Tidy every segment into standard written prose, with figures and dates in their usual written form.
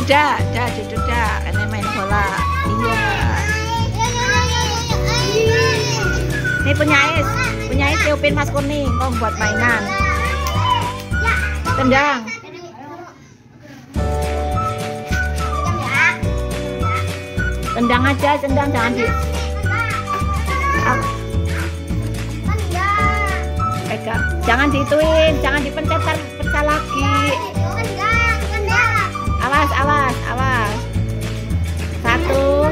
duduk dah. Ini main bola. Iya. Ini punya Tiupin Mas Kuning. Oh, buat mainan. Tendang. Tendang aja, tendang jangan di. Jangan diituin, jangan dipencet pecah lagi. Awas, awas, awas. 1.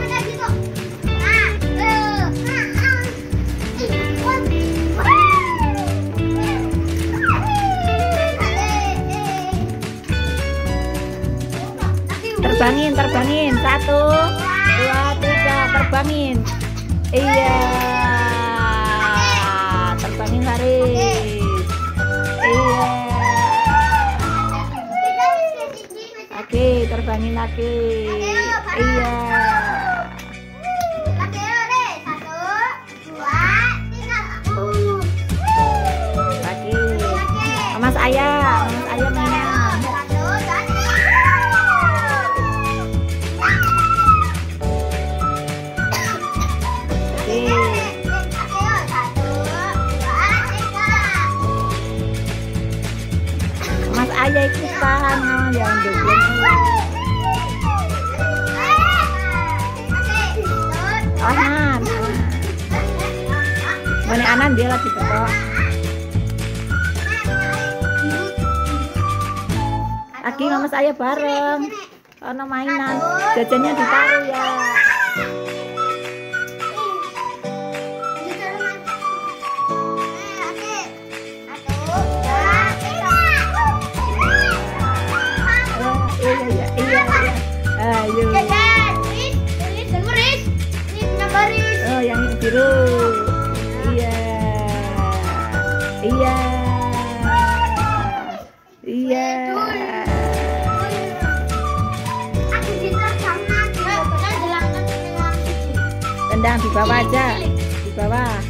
Terbangin. 1, 2, 3, terbangin. Iya. Terbangin Haris. Iya. Oke, terbangin lagi. Iya. Lagi. Mas Ayah mainan. Mas Ayah ikutan yang joget. Anan. Mana Anan dia lagi betok. Lagi sama saya bareng. Karena mainan jajannya ditaruh ya. Ayo. Oh, yang biru. Iya. Iya. Iya. Tendang di bawah aja. Di bawah.